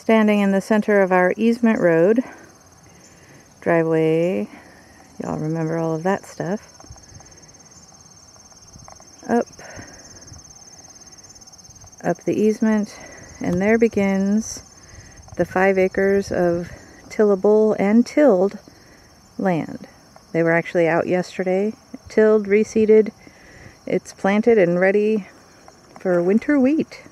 Standing in the center of our easement road, driveway, y'all remember all of that stuff, up the easement, and there begins the 5 acres of tillable and tilled land. They were actually out yesterday, tilled, reseeded, it's planted and ready for winter wheat.